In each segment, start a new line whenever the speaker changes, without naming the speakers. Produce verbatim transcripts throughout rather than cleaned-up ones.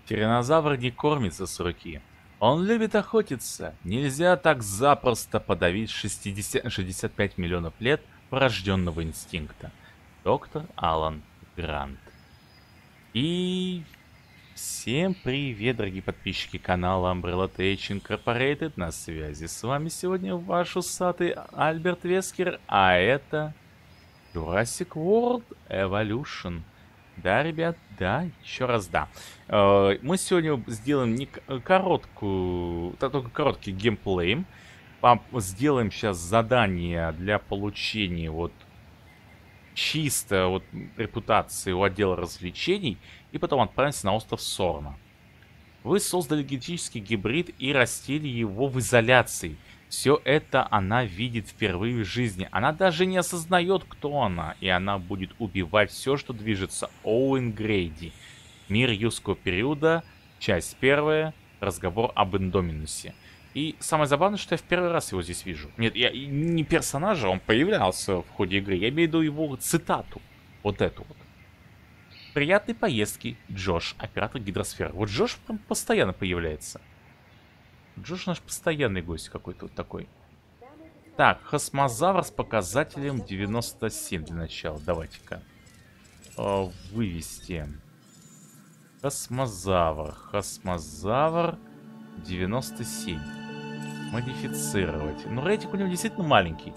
Тираннозавр не кормится с руки. Он любит охотиться. Нельзя так запросто подавить шестьдесят, шестьдесят пять миллионов лет врожденного инстинкта. Доктор Алан Грант. И всем привет, дорогие подписчики канала Umbrella Tech Incorporated. На связи с вами сегодня ваш усатый Альберт Вескер, а это Jurassic World Evolution. Да, ребят, да, еще раз да. Мы сегодня сделаем не короткую, только короткий геймплей. Сделаем сейчас задание для получения вот чисто вот репутации у отдела развлечений. И потом отправимся на остров Сорна. Вы создали генетический гибрид и растили его в изоляции. Все это она видит впервые в жизни. Она даже не осознает, кто она. И она будет убивать все, что движется. Оуэн Грейди. Мир юрского периода. Часть первая. Разговор об Индоминусе. И самое забавное, что я в первый раз его здесь вижу. Нет, я не персонажа, он появлялся в ходе игры. Я имею в виду его цитату. Вот эту вот. Приятной поездки, Джош, оператор гидросферы. Вот Джош прям постоянно появляется. Джош наш постоянный гость какой-то вот такой. Так, хосмозавр с показателем девяносто семь для начала. Давайте-ка. Э, вывести. Хосмозавр. Хосмозавр девяносто семь. Модифицировать. Ну, рейтинг у него действительно маленький.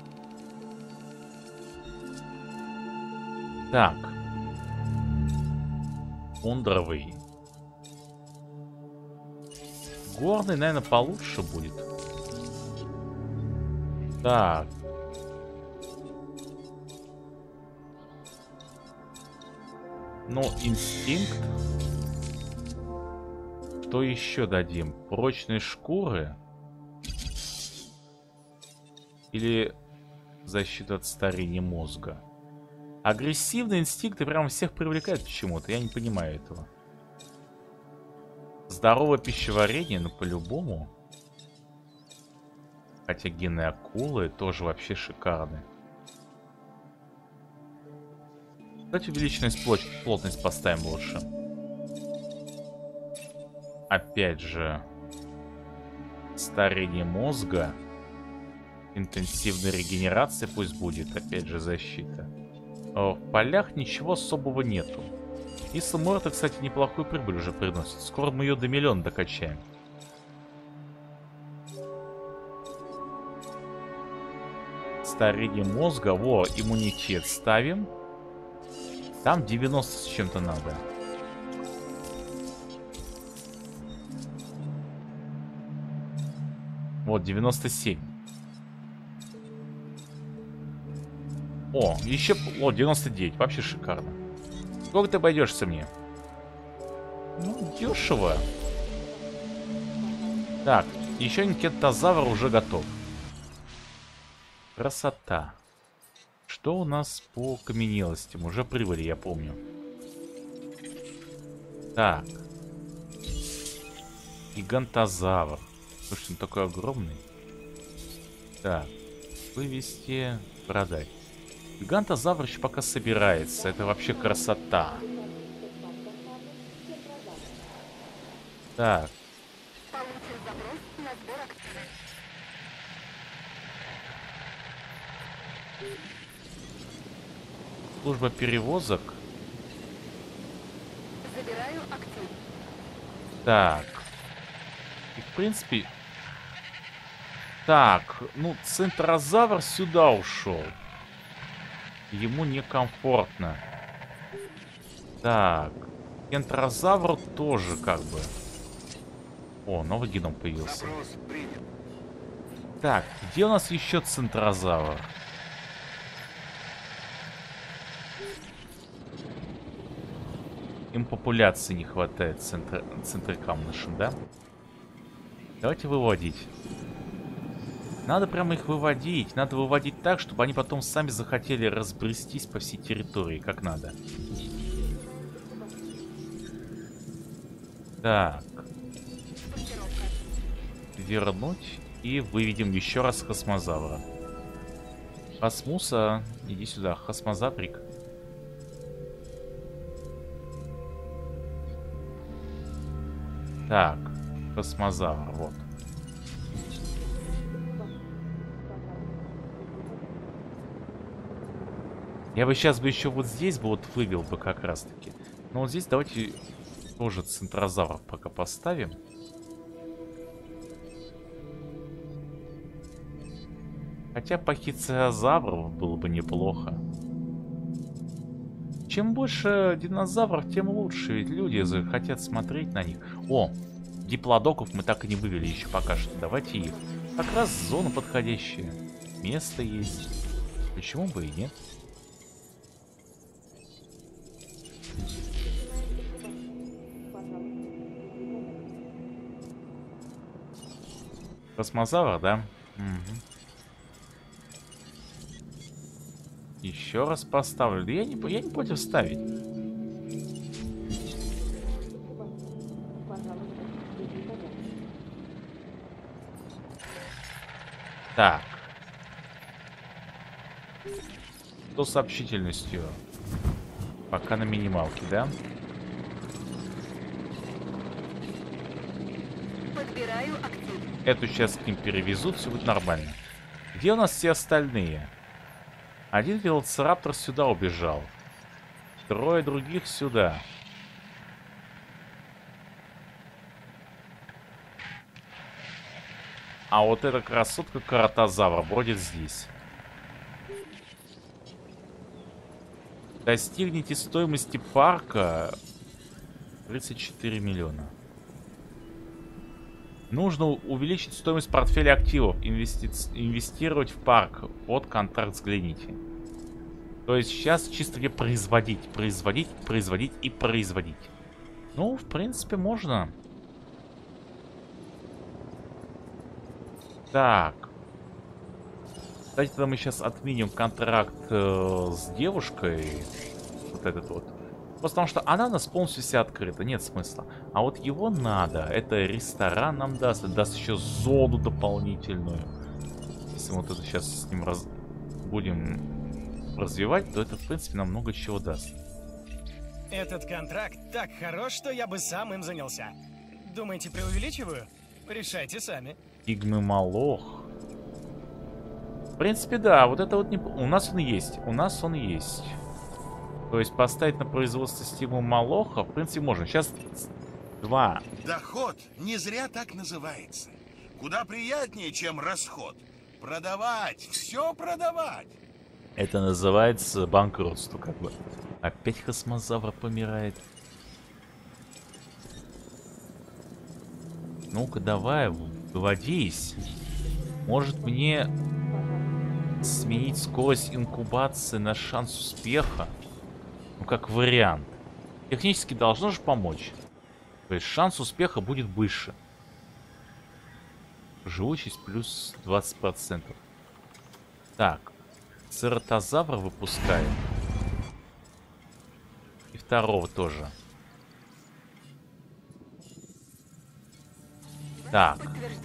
Так. Тундровый. Горный, наверное, получше будет. Так. Ну, инстинкт. Что еще дадим? Прочные шкуры? Или защита от старения мозга? Агрессивные инстинкты прям всех привлекают почему-то. Я не понимаю этого. Здоровое пищеварение, ну по-любому. Хотя гены акулы тоже вообще шикарны. Давайте увеличенную плотность поставим лучше. Опять же. Старение мозга. Интенсивная регенерация пусть будет. Опять же защита. В полях ничего особого нету. И Самуэрта, кстати, неплохую прибыль уже приносит. Скоро мы ее до миллиона докачаем. Старение мозга. Во, иммунитет ставим. Там девяносто с чем-то надо. Вот, девяносто семь. О, еще... О, девяносто девять. Вообще шикарно. Сколько ты обойдешься мне? Ну, дешево. Так, еще один кентозавр уже готов. Красота. Что у нас по каменелостям? Уже прибыли, я помню. Так. Гигантозавр. Слушайте, он такой огромный. Так. Вывести, продать. Гигантозавр еще пока собирается. Это вообще красота. Так. Служба перевозок.
Забираю актив.
Так. И в принципе... Так, ну, центрозавр сюда ушел. Ему некомфортно. Так. Кентрозавр тоже как бы. О, новый геном появился. Так, где у нас еще центрозавр? Им популяции не хватает центр... центрикам нашим, да? Давайте выводить. Надо прямо их выводить. Надо выводить так, чтобы они потом сами захотели разбрестись по всей территории, как надо. Так. Вернуть. И выведем еще раз хосмозавра. Хосмуса, иди сюда, хосмозаврик. Так, космозавр, вот. Я бы сейчас бы еще вот здесь бы вот вывел бы как раз таки. Но вот здесь давайте тоже центрозавров пока поставим. Хотя пахициозавров было бы неплохо. Чем больше динозавров, тем лучше. Ведь люди захотят смотреть на них. О, диплодоков мы так и не вывели еще пока что. Давайте их. Как раз зона подходящая. Место есть. Почему бы и нет? Космозавр, да? Угу. Еще раз поставлю. Да я не, я не против ставить. Так. Что с общительностью? Пока на минималке, да?
Подбираю актив.
Эту сейчас к ним перевезут, все будет нормально. Где у нас все остальные? Один велоцираптор сюда убежал. Трое других сюда. А вот эта красотка каратозавра бродит здесь. Достигните стоимости парка тридцать четыре миллиона. Нужно увеличить стоимость портфеля активов, инвести... инвестировать в парк. Вот контракт, взгляните. То есть сейчас чисто где производить, производить, производить и производить. Ну, в принципе, можно. Так. Кстати, тогда мы сейчас отменим контракт э, с девушкой. Вот этот вот. Потому что она у нас полностью вся открыта, нет смысла. А вот его надо. Это ресторан нам даст. Даст еще зону дополнительную. Если мы вот это сейчас с ним раз... будем развивать, то это, в принципе, нам много чего даст.
Этот контракт так хорош, что я бы сам им занялся. Думаете, преувеличиваю? Решайте сами.
Игмы Малох. В принципе, да. Вот это вот не... У нас он есть. У нас он есть. То есть поставить на производство стигму Малоха, в принципе, можно. Сейчас два.
Доход не зря так называется. Куда приятнее, чем расход. Продавать, все продавать.
Это называется банкротство, как бы. Опять космозавр помирает. Ну-ка, давай, выводись. Может мне сменить скорость инкубации на шанс успеха? Ну, как вариант. Технически должно же помочь. То есть шанс успеха будет выше. Живучесть плюс двадцать процентов. Так. Цератозавра выпускаем. И второго тоже. Так.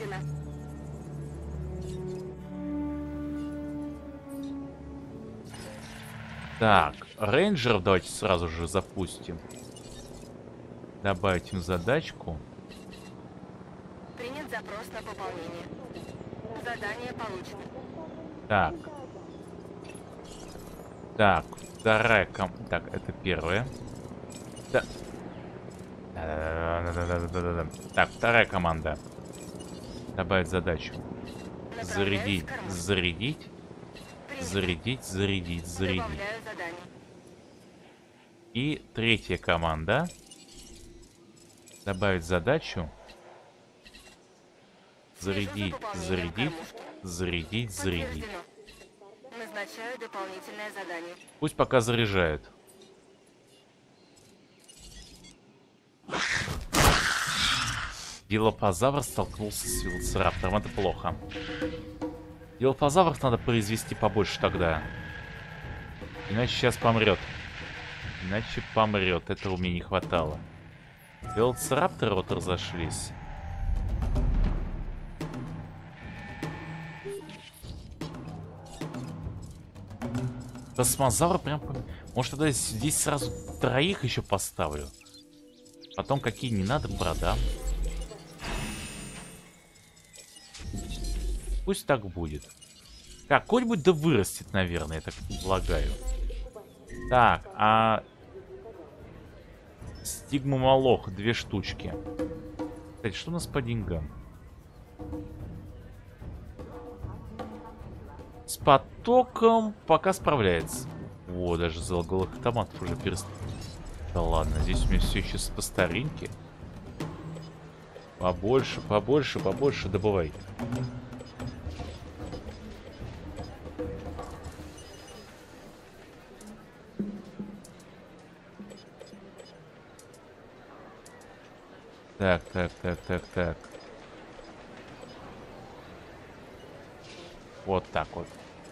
Так, рейнджеров давайте сразу же запустим. Добавить им задачку.
Принят запрос на пополнение. Задание получено.
Так. Так, вторая ком... Так, это первая. Да. Да-да-да-да-да-да-да-да. Так, вторая команда. Добавить задачу. Зарядить, зарядить. Зарядить, зарядить, зарядить. И третья команда. Добавить задачу. Зарядить, зарядить, зарядить, зарядить.
Назначаю дополнительное задание.
Пусть пока заряжает. Дилопозавр столкнулся с велоцираптором. Это плохо. Дилопозавров надо произвести побольше тогда. Иначе сейчас помрет. Иначе помрет. Этого мне не хватало. Велоцирапторы вот разошлись. Космозавр прям... Может, тогда здесь сразу троих еще поставлю. Потом какие не надо продам. пусть так будет. Какой-нибудь да вырастет, наверное, я так полагаю. Так, а... Стигмомолох, две штучки. Кстати, что у нас по деньгам? С потоком пока справляется. О, даже залголых автоматов уже перестал. Да ладно, здесь у меня все еще по старинке. Побольше, побольше, побольше добывай. Так, так, так, так, так. Вот так вот.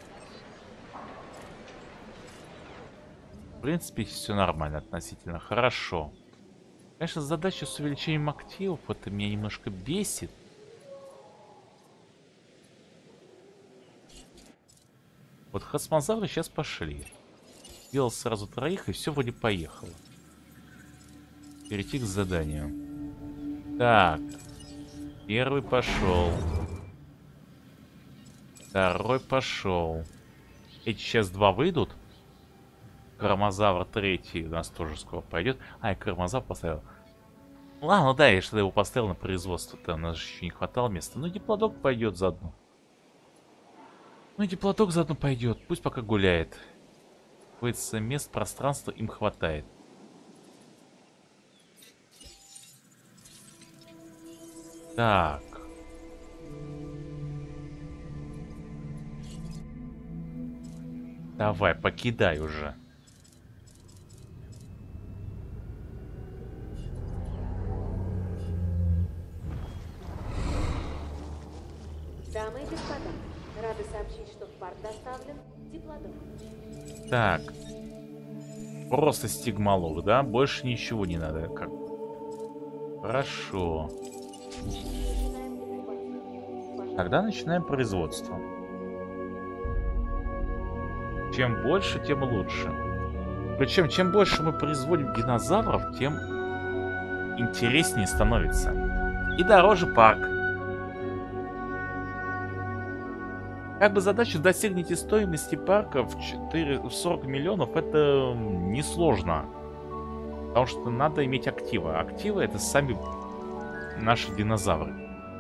В принципе, все нормально относительно. Хорошо. Конечно, задача с увеличением активов, это меня немножко бесит. Вот хасмозавры сейчас пошли. Делал сразу троих, и все вроде поехало. Перейти к заданию. Так. Первый пошел. Второй пошел. Эти сейчас два выйдут. Кармазавр третий у нас тоже скоро пойдет. А, я кармазавр поставил. Ладно, да, я что-то его поставил на производство. Там у нас же еще не хватало места. Ну, диплодок пойдет заодно. Ну, диплодок заодно пойдет. Пусть пока гуляет. Какое-то мест, пространства им хватает. Так. Давай, покидай уже.
Дамы и господа, рады сообщить, что в парк доставлен диплодок.
Так. Просто стигмолог, да? Больше ничего не надо. Как? Хорошо. Тогда начинаем производство. Чем больше, тем лучше. Причем, чем больше мы производим динозавров, тем интереснее становится. И дороже парк. Как бы задача достигнете стоимости парка в, четыре, в сорок миллионов, это несложно. Потому что надо иметь активы. Активы — это сами наши динозавры.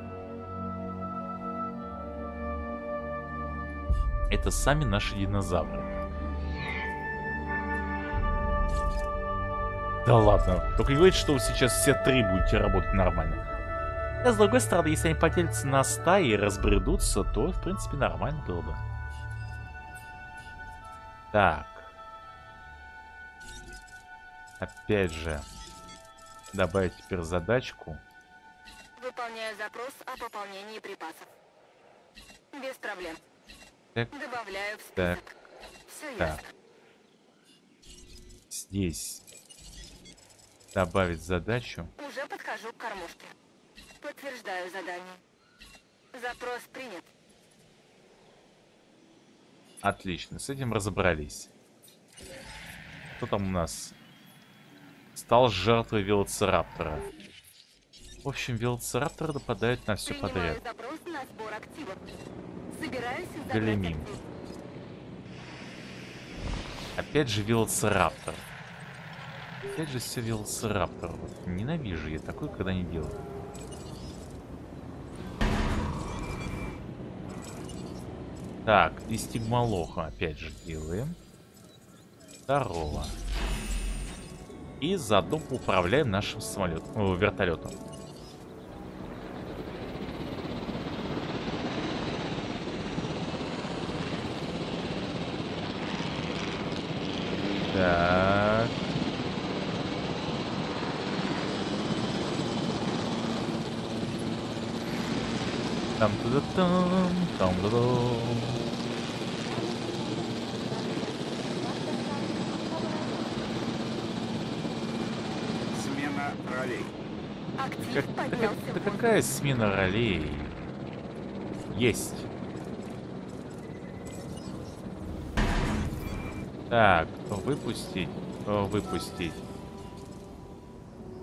Это сами наши динозавры. Да ладно. Только не говорите, что вы сейчас все три будете работать нормально. А с другой стороны, если они поделятся на стаи и разбредутся, то, в принципе, нормально было бы. Так. Опять же. Добавить теперь задачку.
Выполняю запрос о пополнении припасов. Без проблем.
Так.
Добавляю в список.
Так.
Все
Так.
ясно.
Здесь. Добавить задачу.
Уже подхожу к кормушке. Подтверждаю задание. Запрос принят.
Отлично, с этим разобрались. Кто там у нас? Стал жертвой велоцираптора. В общем, велоцирапторы нападают на все
Принимаю
подряд.
запрос на сбор активов. Собираюсь забрать
Галимим.
актив.
Опять же велоцираптор. Опять же все велоцираптор. Вот ненавижу я такое, когда не делаю. Так, и стигмолоха опять же делаем. Второго. И заодно управляем нашим самолетом, о, вертолетом. Так. Там туда там там туда.
Смена ролей.
Актив
Как,
поднялся
как-
в
да
воздух.
какая смена ролей? Есть. Так, выпустить, э, выпустить.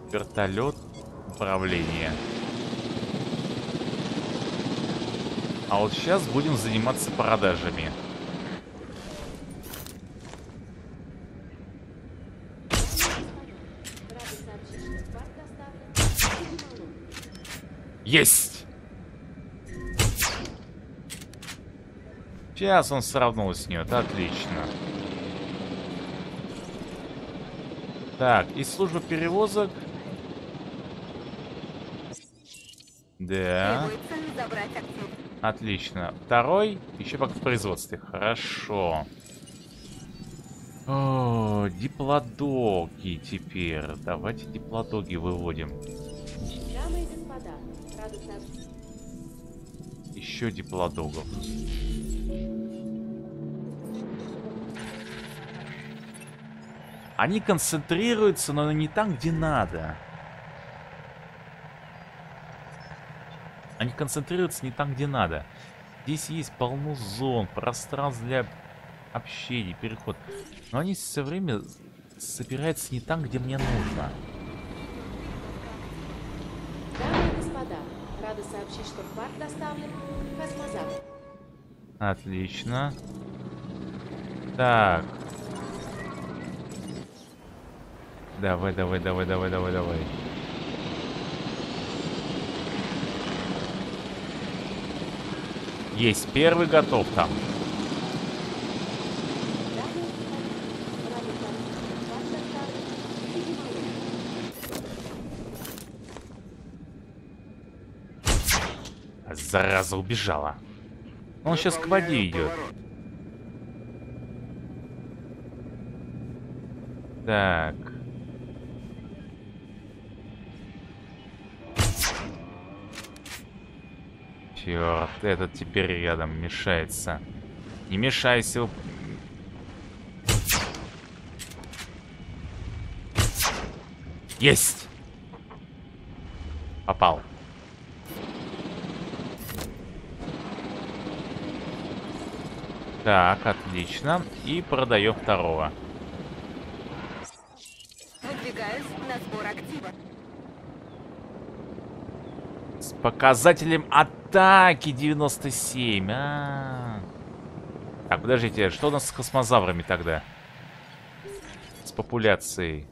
Вертолет управления. А вот сейчас будем заниматься продажами.
Рады сообщить, что парк доставлен в Малон.
Есть! Сейчас он сравнул с нее, это отлично. Так, и служба перевозок. Да.
Требуется забрать актив.
Отлично. Второй еще пока в производстве. Хорошо. О, диплодоги теперь. Давайте диплодоги выводим.
Дамы и господа, рады сообщить.
Еще диплодогов. Они концентрируются, но не там, где надо. Они концентрируются не там, где надо. Здесь есть полно зон, пространств для общения, переход. Но они все время собираются не там, где мне нужно.
Дамы и господа, рады сообщить, что в парк доставлен космозавр.
Отлично. Так. Давай, давай, давай, давай, давай, давай. Есть, первый готов там.
Дамы и господа, рады сообщить, что парк доставлен в Малон.
Зараза, убежала. Он сейчас к воде идет. Так. Черт, этот теперь рядом мешается. Не мешайся. Есть! Попал. Так, отлично. И продаем второго.
Выдвигаюсь на сбор актива.
С показателем атаки девяносто семь. А -а -а. Так, подождите, что у нас с космозаврами тогда? С популяцией.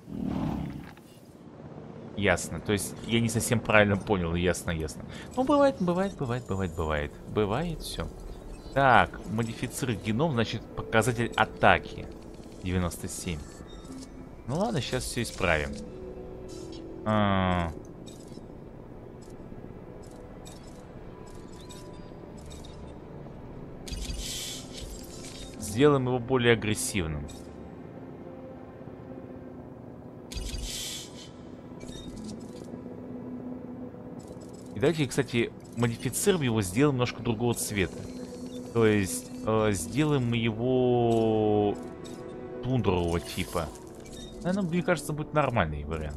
Ясно. То есть я не совсем правильно понял. Ясно, ясно. Ну, бывает, бывает, бывает, бывает, бывает. Бывает все. Так, модифицировать геном, значит, показатель атаки девяносто семь. Ну ладно, сейчас все исправим. А -а -а. Сделаем его более агрессивным. И давайте, кстати, модифицируем его, сделаем немножко другого цвета. То есть, э, сделаем мы его тундрового типа. Наверное, мне кажется, будет нормальный вариант.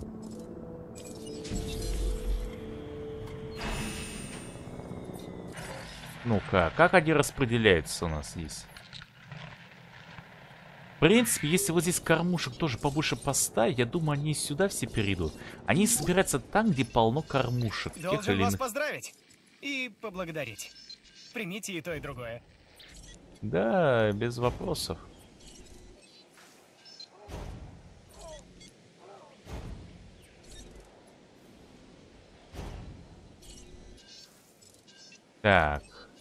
Ну-ка, как они распределяются у нас здесь? В принципе, если вот здесь кормушек тоже побольше поставить, я думаю, они сюда все перейдут. Они собираются там, где полно кормушек.
Должен вас поздравить и поблагодарить. Примите и то, и другое.
Да, без вопросов. Так.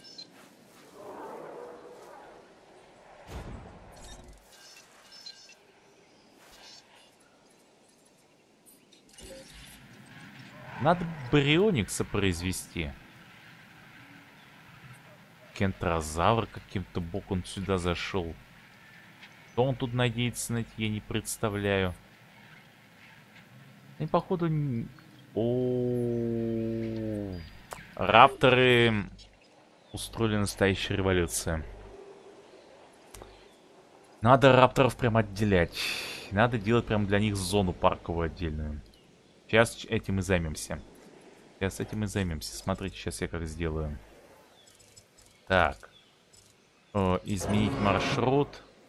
Надо барионикса произвести. Кентрозавр каким-то боком сюда зашел. Что он тут надеется найти, я не представляю. И походу... О, рапторы устроили настоящую революцию. Надо рапторов прям отделять. Надо делать прям для них зону парковую отдельную. Сейчас этим и займемся. Сейчас этим и займемся. Смотрите, сейчас я как сделаю. Так. О, изменить маршрут.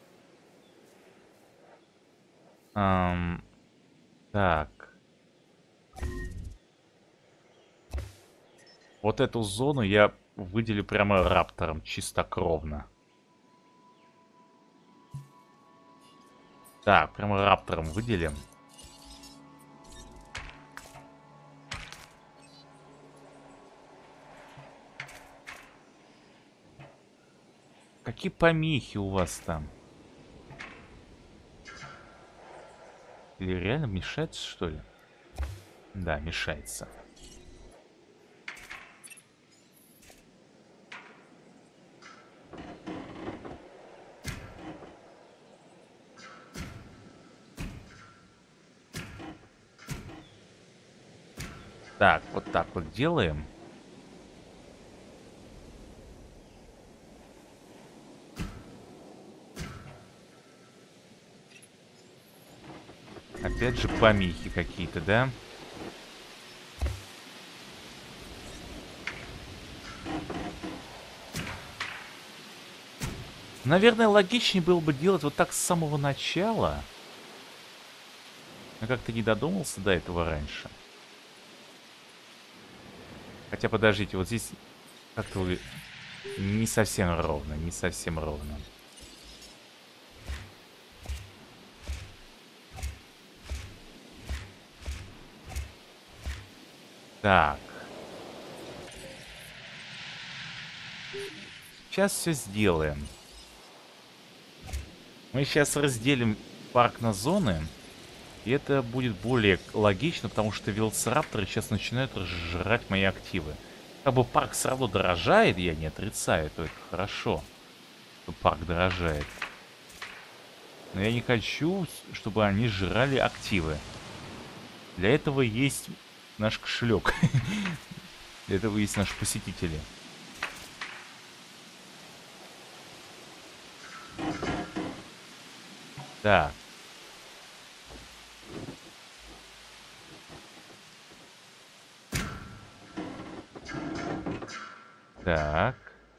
Эм, так. Вот эту зону я выделю прямо раптором, чистокровно. Так, прямо раптором выделим. Какие помехи у вас там? Или реально мешается, что ли? Да, мешается. Так, вот так вот делаем. Опять же помехи какие-то, да? Наверное, логичнее было бы делать вот так с самого начала. Я как-то не додумался до этого раньше. Хотя, подождите, вот здесь как-то вы... не совсем ровно, не совсем ровно. Так. Сейчас все сделаем. Мы сейчас разделим парк на зоны. И это будет более логично, потому что велоцирапторы сейчас начинают жрать мои активы. Как бы парк все равно дорожает, я не отрицаю, то это хорошо, что парк дорожает. Но я не хочу, чтобы они жрали активы. Для этого есть наш кошелек. Для этого есть наши посетители. Так. Так.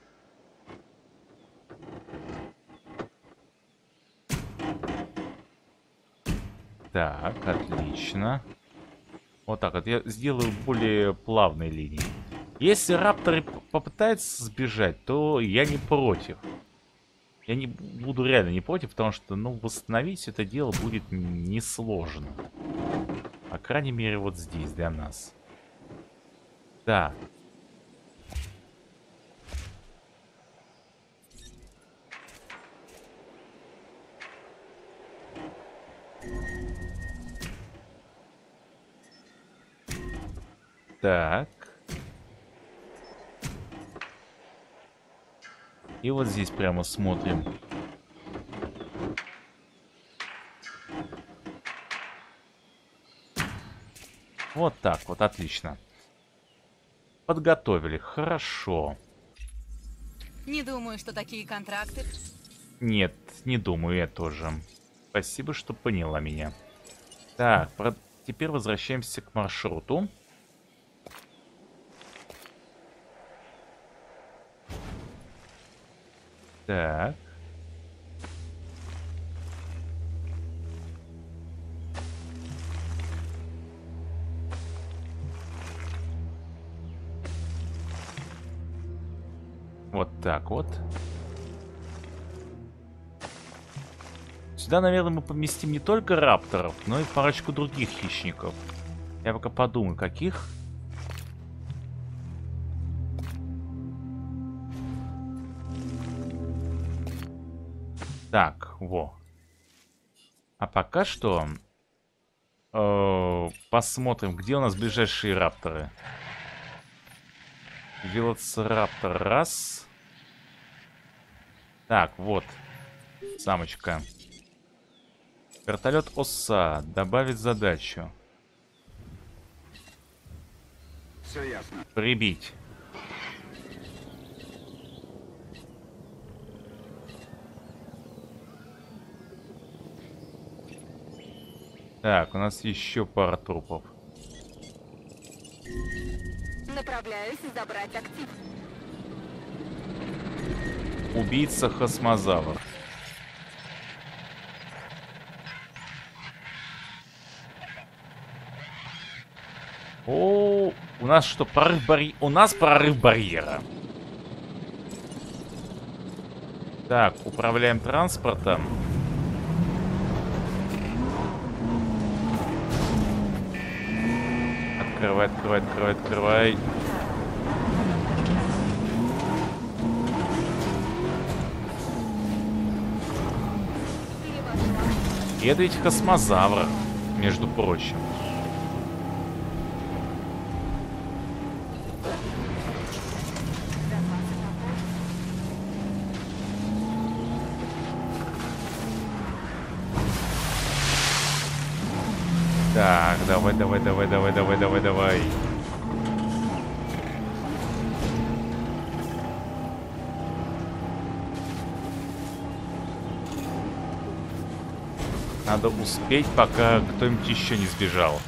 Так, отлично. Вот так вот. Я сделаю более плавной линии. Если рапторы попытаются сбежать, то я не против. Я не буду реально не против, потому что, ну, восстановить это дело будет несложно. По крайней мере, вот здесь, для нас. Так. Так. И вот здесь прямо смотрим. Вот так вот, отлично. Подготовили, хорошо.
Не думаю, что такие контракты...
Нет, не думаю, я тоже. Спасибо, что поняла меня. Так, про... теперь возвращаемся к маршруту. Так. Вот так вот. Сюда, наверное, мы поместим не только рапторов, но и парочку других хищников. Я пока подумаю, каких. Так, во. А пока что э, посмотрим, где у нас ближайшие рапторы. Велоцираптор раз. Так, вот. Самочка. Вертолет ОСА. Добавить задачу.
Все ясно.
Прибить. Так, у нас еще пара трупов.
Направляюсь забрать актив.
Убийца Хосмозавр. О, Ну, у нас что, прорыв барьера? У нас прорыв барьера. Так, управляем транспортом. Открывай, открывай, открывай, открывай. И это ведь космозавр, между прочим. Так, давай, давай, давай, давай, давай, давай, давай. Надо успеть, пока кто-нибудь еще не сбежал.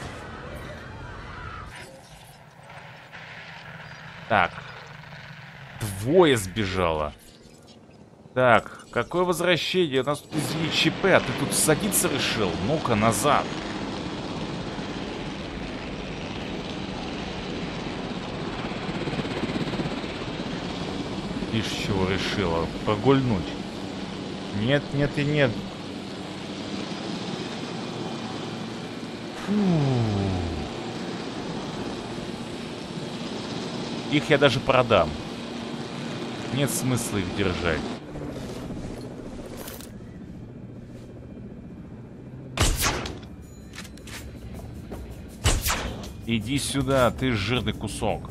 Так. Двое сбежало. Так, какое возвращение? У нас тут извини ЧП, а ты тут садиться решил? Ну-ка, назад. Видишь, чего решила? Прогульнуть. Нет, нет и нет. Фу. Их я даже продам. Нет смысла их держать. Иди сюда, ты жирный кусок.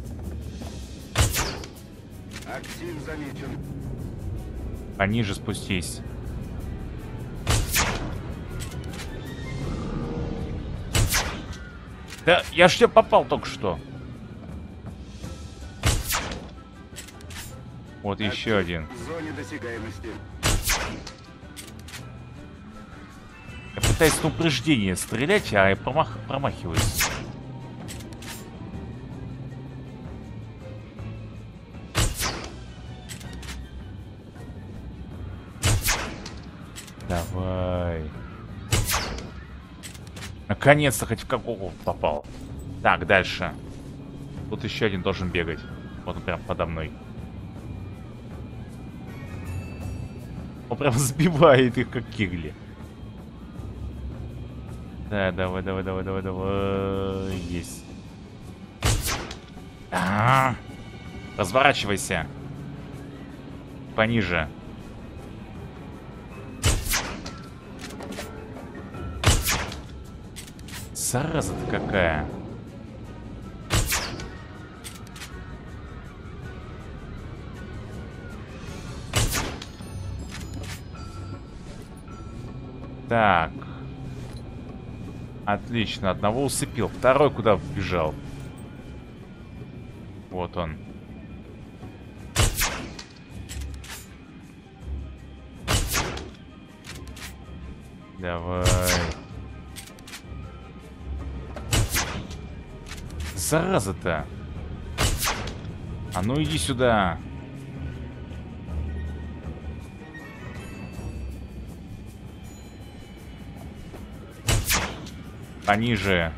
Актив замечен.
Пониже спустись. Да, я ж тебе попал только что. Вот еще один.
В зоне досягаемости.
Я пытаюсь на упреждение стрелять, а я промах... промахиваюсь. Давай. Наконец-то хоть в какого попал. Так, дальше. Тут еще один должен бегать. Вот он прям подо мной. Он прям сбивает их, как кигли. Да, давай, давай, давай, давай, давай. Есть. А-а-а. Разворачивайся. Пониже. Зараза-то какая. Так. Отлично, одного усыпил. Второй куда бежал? Вот он. Давай. Зараза-то. А ну иди сюда. Пониже.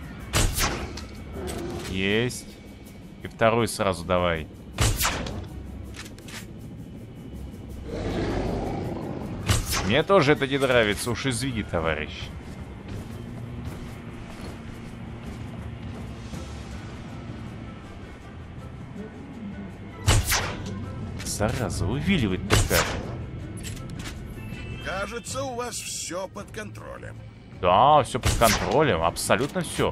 Есть. И второй сразу давай. Мне тоже это не нравится, уж извини, товарищ. Зараза, увиливает-то как.
Кажется, у вас все под контролем.
Да, все под контролем, абсолютно все.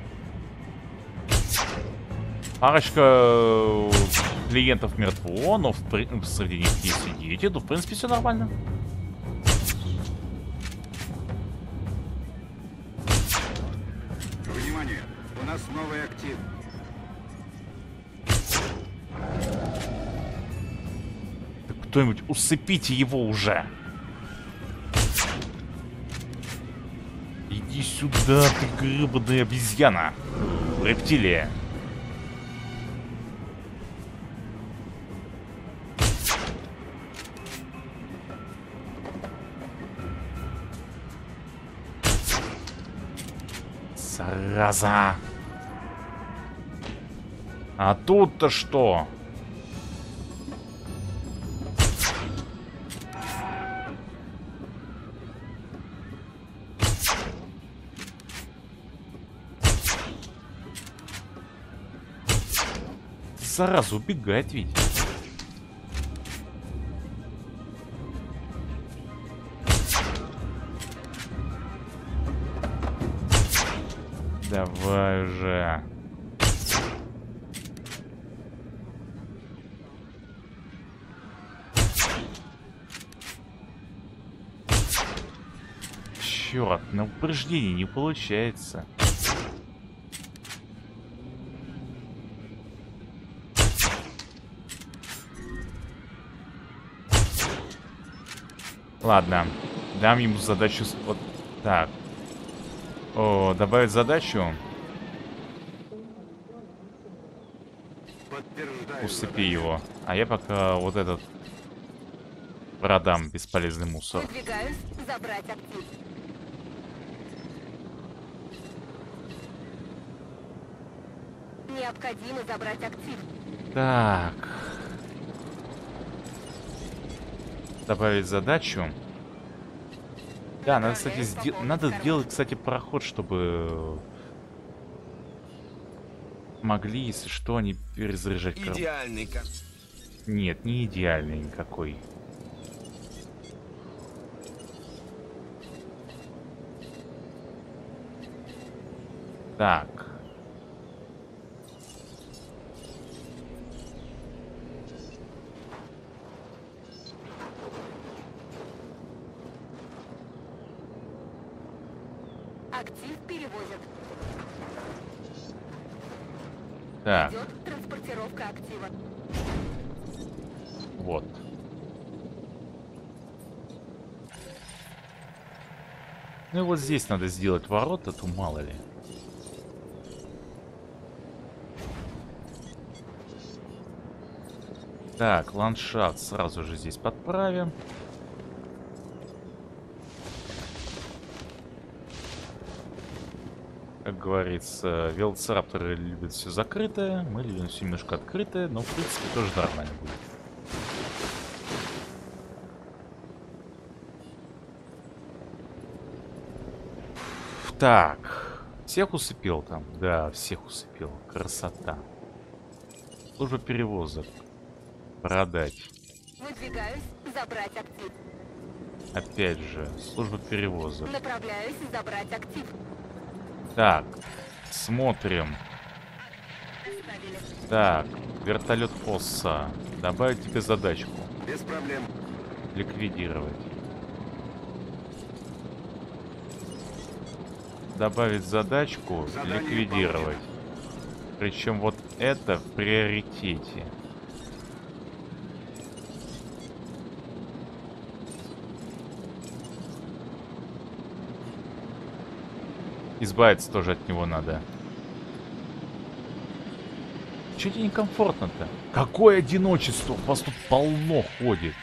Парочка клиентов мертво, но в при... среди них есть и дети, ну, в принципе, все нормально.
Внимание, у нас новый актив.
Кто-нибудь усыпите его уже. Иди сюда, ты гребаная обезьяна. Рептилия. Зараза. А тут-то что? Зараза, убегает ведь. Давай уже. Черт, на упреждение не получается. Ладно, дам ему задачу с... вот так. О, добавить задачу. Усыпи его. А я пока вот этот продам бесполезный мусор.
Выдвигаюсь забрать актив. Необходимо забрать актив.
Так. Добавить задачу. Да, надо, кстати, сде... надо сделать, кстати, проход, чтобы могли, если что, они перезаряжать.
Идеальный как.
Нет, не идеальный никакой. Так.
Актив перевозят.
Так.
Идет транспортировка актива.
Вот. Ну и вот здесь надо сделать ворота, то мало ли. Так, ландшафт сразу же здесь подправим. Как говорится, велоцирапторы любят все закрытое, мы любим все немножко открытое, но в принципе тоже нормально будет. Так, всех усыпил там? Да, всех усыпил. Красота. Служба перевозок. Продать.
Выдвигаюсь забрать актив.
Опять же, служба перевозок.
Направляюсь забрать актив.
Так, смотрим.
Доставили.
Так, вертолет Фосса. Добавить тебе задачку.
Без проблем.
Ликвидировать. Добавить задачку,
Задание
ликвидировать. Причем вот это в приоритете. Избавиться тоже от него надо. Чё тебе некомфортно-то? Какое одиночество? Вас тут полно ходит.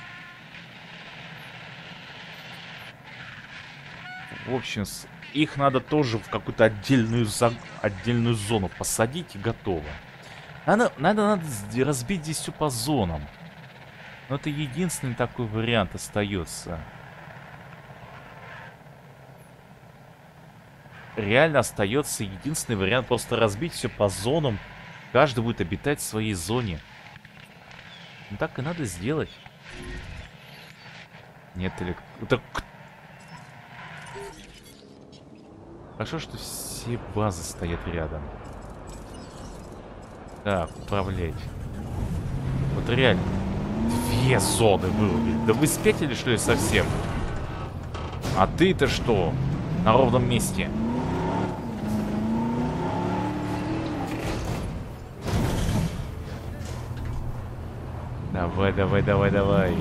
В общем, с- их надо тоже в какую-то отдельную, за- отдельную зону посадить и готово. Надо, надо, надо сд- разбить здесь все по зонам. Но это единственный такой вариант остается. Реально остается единственный вариант просто разбить все по зонам. Каждый будет обитать в своей зоне. Ну так и надо сделать. Нет, элек... Так... Хорошо, что все базы стоят рядом. Так, управлять. Вот реально. Две зоны вырубить. Да вы спятили, что ли, совсем? А ты-то что? На ровном месте. Давай, давай, давай, давай.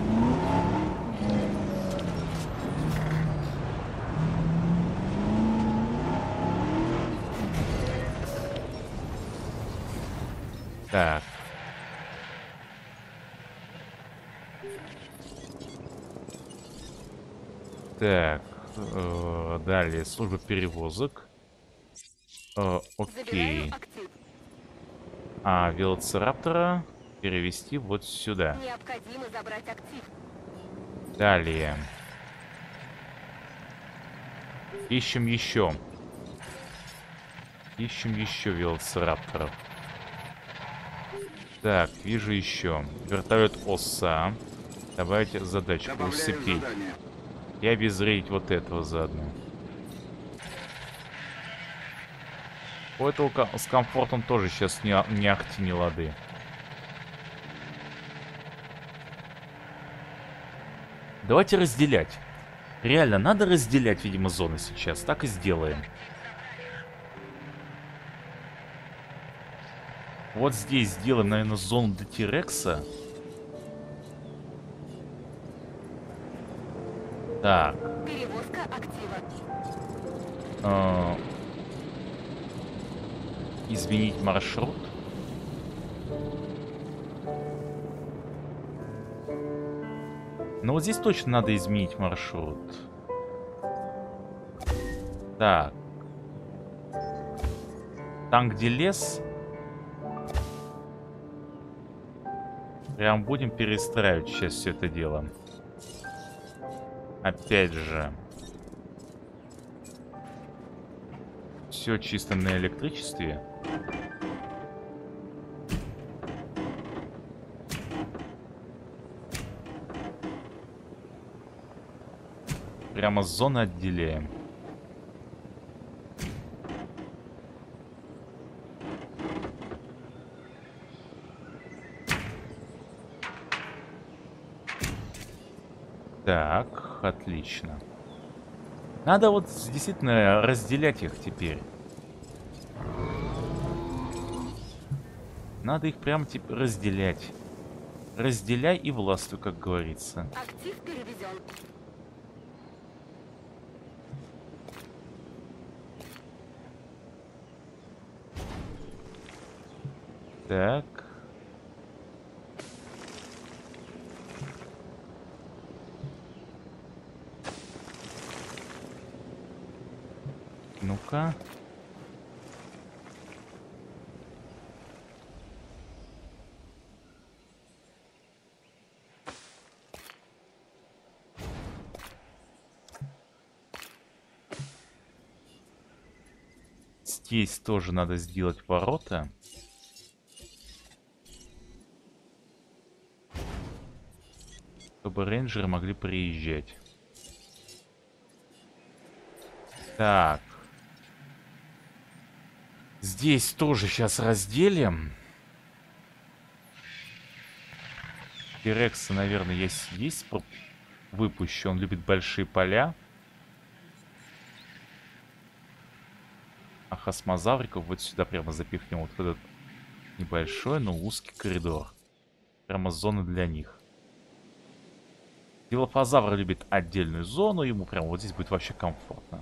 Так. Так. э, далее служба перевозок. Э, окей.
Забираю актив.
А велоцираптора перевести вот сюда.
Необходимо забрать актив.
Далее. Ищем еще. Ищем еще велоцирапторов. Так, вижу еще. Вертолет ОСА. Давайте задачку усыпить. И обезвредить вот этого заодно. У этого с комфортом тоже сейчас не, не ахти, не лады. Давайте разделять. Реально, надо разделять, видимо, зоны сейчас. Так и сделаем. Вот здесь сделаем, наверное, зону для Тирекса. Так.
Перевозка актива.
А, изменить маршрут. Но вот здесь точно надо изменить маршрут. Так. Там, где лес, прям будем перестраивать сейчас все это дело. Опять же. Все чисто на электричестве. Прямо с зоны отделяем. Так, отлично. Надо вот действительно разделять их теперь. Надо их прям типа разделять. Разделяй и властвуй, как говорится.
Актив переведен.
Так. Ну-ка. Здесь тоже надо сделать ворота. Чтобы рейнджеры могли приезжать. Так. Здесь тоже сейчас разделим. Тирекса, наверное, есть, есть выпущу. Он любит большие поля. А хасмозавриков вот сюда прямо запихнем. Вот этот небольшой, но узкий коридор. Прямо зона для них. Дилофазавр любит отдельную зону. Ему прямо вот здесь будет вообще комфортно.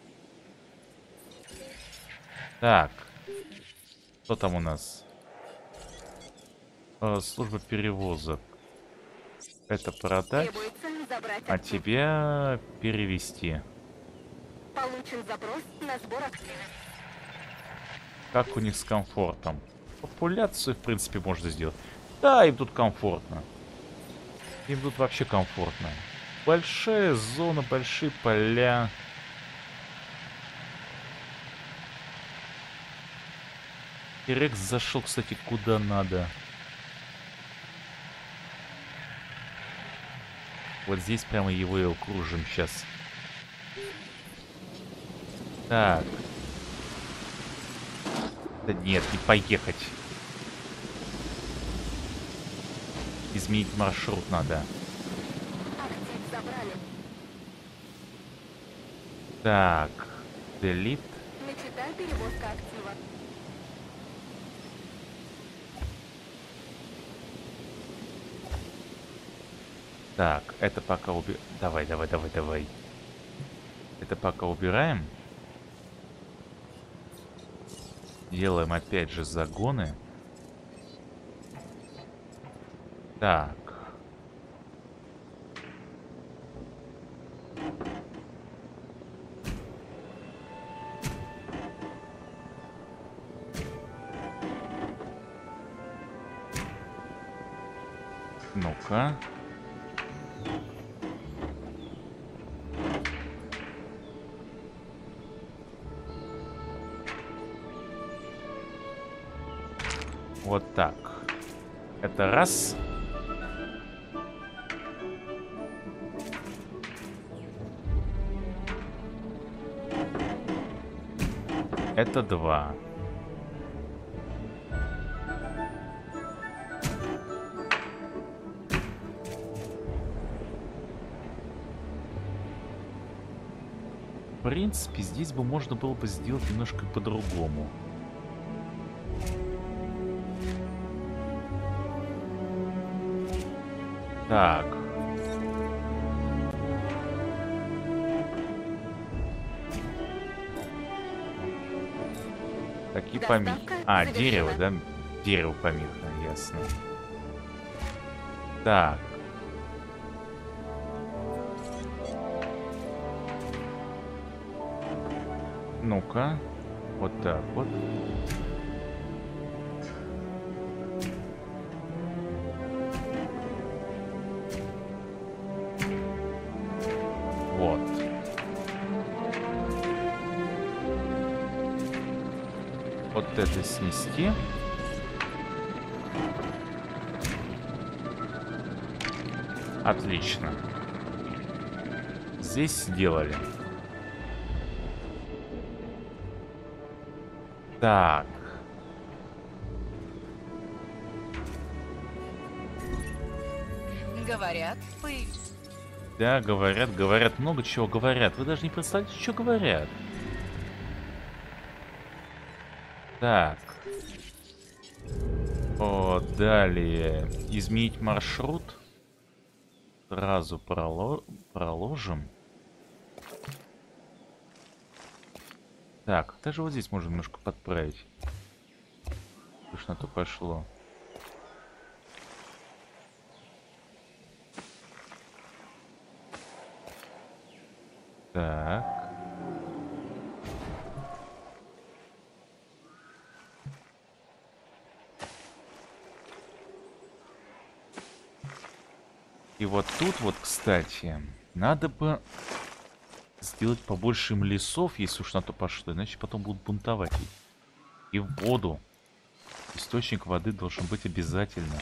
Так. Что там у нас? Э, служба перевозок. Это продать. А тебя перевести.
Получен запрос на сбор активов.
Как у них с комфортом? Популяцию, в принципе, можно сделать. Да, им тут комфортно. Им тут вообще комфортно. Большая зона, большие поля. Тирекс зашел, кстати, куда надо. Вот здесь прямо его и окружим сейчас. Так. Да нет, не поехать. Изменить маршрут надо.
Актив забрали.
Так. Делит.
Начата перевозка актива.
Так, это пока уби... Давай, давай, давай, давай. Это пока убираем. Делаем опять же загоны. Так. Ну-ка. Вот так. Это раз. Это два. В принципе, здесь бы можно было бы сделать немножко по-другому. Так. Такие помехи. А, дерево, да? Дерево помеха, ясно. Так. Ну-ка. Вот так вот. Вот. Вот это снести. Отлично. Здесь сделали. Так.
Говорят, появились.
Да, говорят, говорят, много чего говорят. Вы даже не представляете, что говорят. Так. О, далее. Изменить маршрут. Сразу проло... проложим. Так, даже вот здесь можно немножко подправить. Уж на то пошло. Так. И вот тут вот, кстати, надо бы сделать побольше им лесов, если уж на то пошло, иначе потом будут бунтовать. И в воду. Источник воды должен быть обязательно.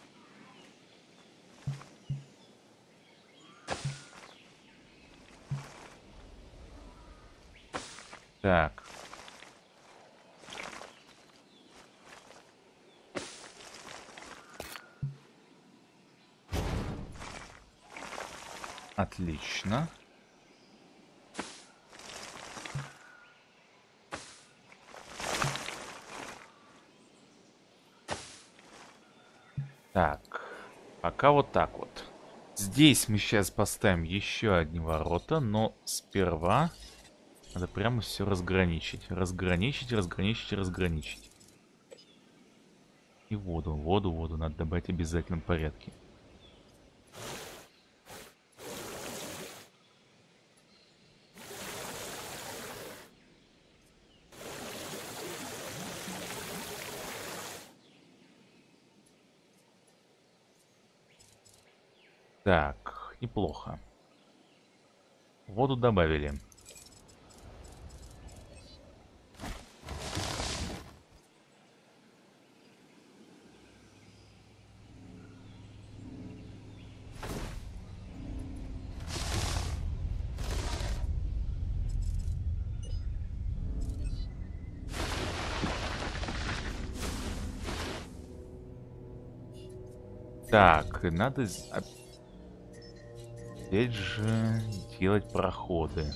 Так. Отлично. Так. Пока вот так вот. Здесь мы сейчас поставим еще одни ворота, но сперва надо прямо все разграничить. Разграничить, разграничить, разграничить. И воду, воду, воду надо добавить в обязательном порядке. Так, неплохо. Воду добавили. Так, надо опять же делать проходы.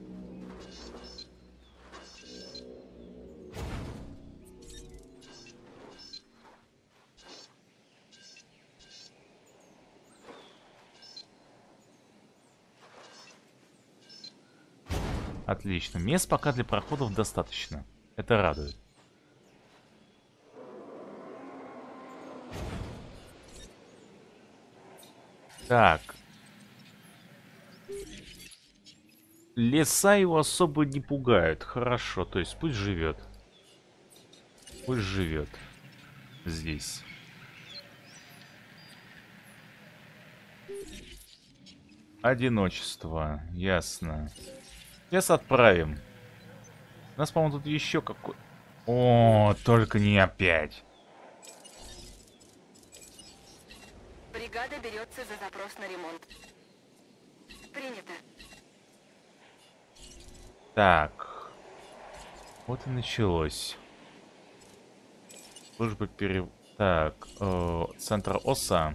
Отлично. Мест пока для проходов достаточно. Это радует. Так. Леса его особо не пугают. Хорошо, то есть пусть живет. Пусть живет. Здесь. Одиночество. Ясно. Сейчас отправим. У нас, по-моему, тут еще какой... О, только не опять.
Бригада берется за запрос на ремонт. Принято.
Так. Вот и началось. Служба перев... Так. Э, центр ОСА.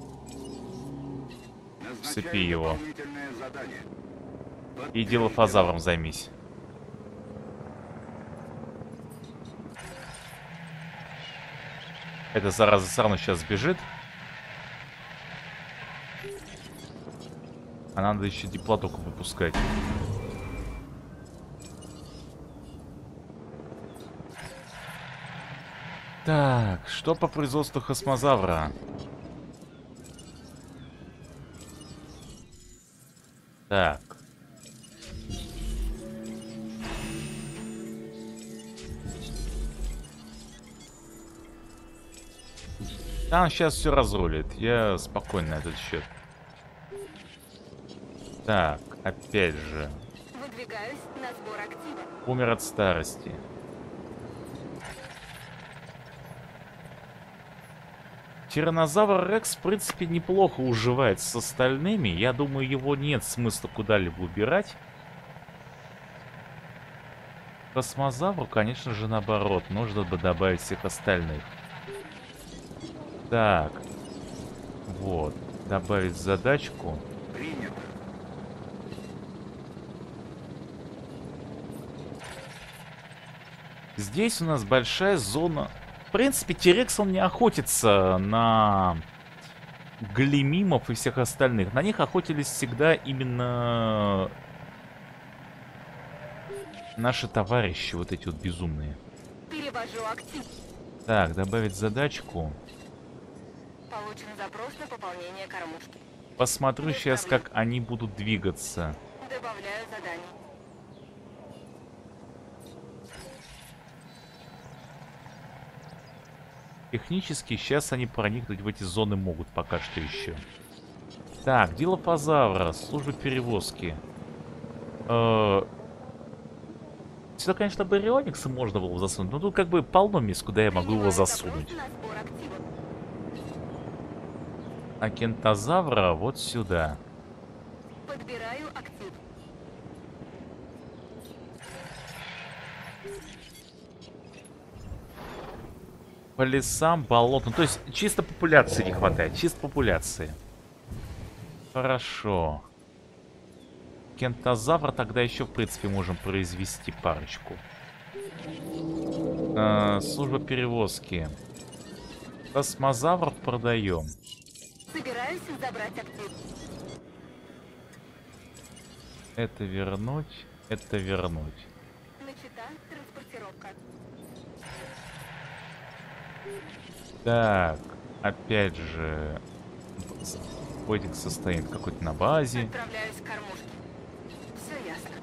Цепи его. И дилофазавром займись. Эта зараза все равно сейчас сбежит. А надо еще диплотоку выпускать. Так, что по производству хосмозавра? Так. Там сейчас все разрулит. Я спокойно на этот счет. Так, опять же.
Выдвигаюсь на сбор актива.
Умер от старости. Тираннозавр Рекс, в принципе, неплохо уживается с остальными. Я думаю, его нет смысла куда-либо убирать. Космозавру, конечно же, наоборот. Нужно бы добавить всех остальных. Так. Вот. Добавить задачку.
Принято.
Здесь у нас большая зона. В принципе, Терекс, он не охотится на глимимов и всех остальных. На них охотились всегда именно наши товарищи, вот эти вот безумные.
Перевожу актив.
Так, добавить задачку.
Получен запрос на пополнение кормушки.
Посмотрю сейчас, как они будут двигаться.
Добавляю задание.
Технически сейчас они проникнуть в эти зоны могут пока что еще. Так, дилофазавра, служба перевозки. Э-э- Сюда, конечно, барионикса можно было засунуть, но тут как бы полно мест, куда я могу его засунуть. А кентозавра вот сюда.
Подбираю актив.
По лесам, болотам. То есть чисто популяции не хватает. Чисто популяции. Хорошо. Кентозавра тогда еще, в принципе, можем произвести парочку. А, служба перевозки. Космозавров продаем.
Собираюсь забрать актив.
Это вернуть. Это вернуть.
Начата транспортировка.
Так, опять же, Бодик состоит какой-то на базе.
Отправляюсь к кормушке. Все ясно.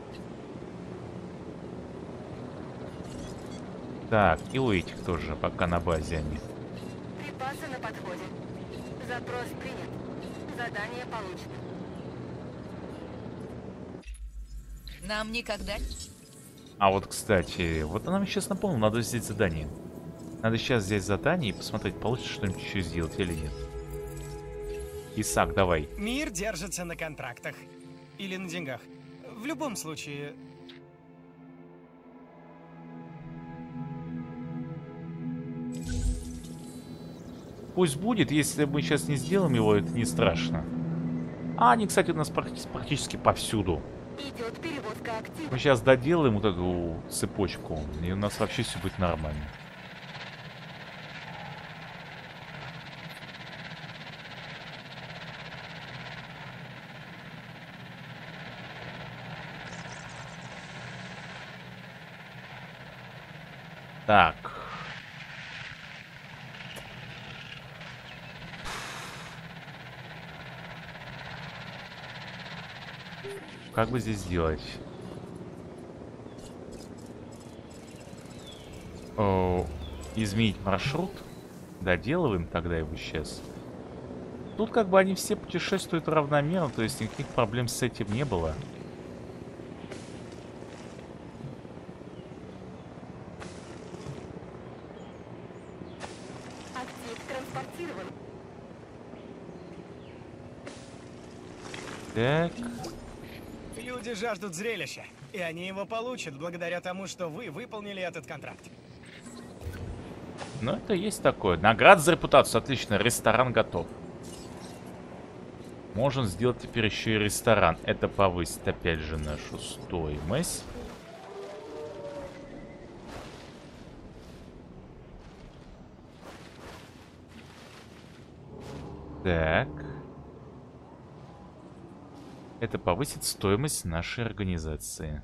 Так, и у этих тоже пока на базе они.
Припасы на подходе. Запрос принят. Задание получено.
Нам никогда...
А вот, кстати, вот она мне сейчас напомнила, надо взять задание. Надо сейчас взять задание и посмотреть, получится что-нибудь еще сделать или нет. Исаак, давай.
Мир держится на контрактах. Или на деньгах. В любом случае...
Пусть будет, если мы сейчас не сделаем его, это не страшно. А они, кстати, у нас практи- практически повсюду.
Идет перевозка актива.
Мы сейчас доделаем вот эту цепочку, и у нас вообще все будет нормально. Так. Как бы здесь сделать? О, изменить маршрут. Доделываем тогда его сейчас. Тут как бы они все путешествуют равномерно, то есть никаких проблем с этим не было.
Актив транспортирован.
Так.
Люди жаждут зрелища, и они его получат благодаря тому, что вы выполнили этот контракт.
Ну, это есть такое. Награда за репутацию. Отлично. Ресторан готов. Можем сделать теперь еще и ресторан. Это повысит опять же нашу стоимость. Так. Это повысит стоимость нашей организации.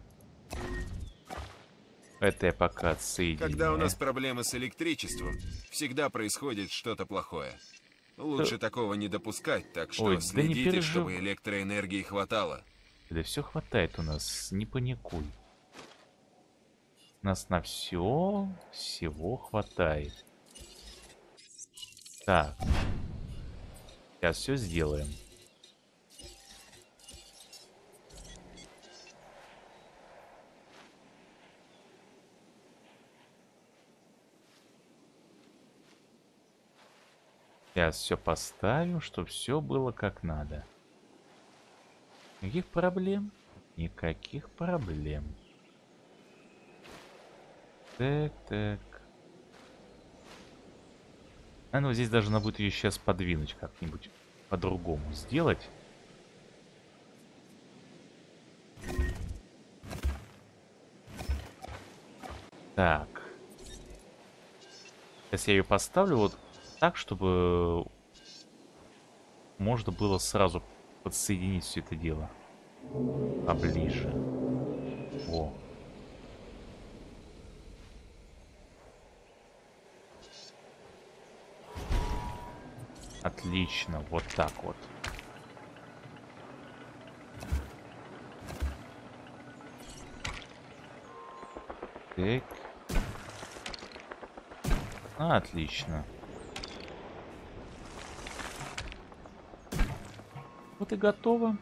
Это я пока отсоединяю.
Когда у нас проблемы с электричеством, всегда происходит что-то плохое. Лучше такого не допускать, так что
Ой, да не
следите,
пережив-
чтобы электроэнергии хватало.
Да все хватает у нас, не паникуй. У нас на все всего хватает. Так. Сейчас все сделаем. Сейчас все поставим, чтобы все было как надо. Никаких проблем? Никаких проблем. Так, так. А ну здесь должна будет ее сейчас подвинуть как-нибудь по-другому сделать. Так. Сейчас я ее поставлю вот так, чтобы можно было сразу подсоединить все это дело поближе. О. Отлично, вот так вот. Так. А, отлично. Вот и готово.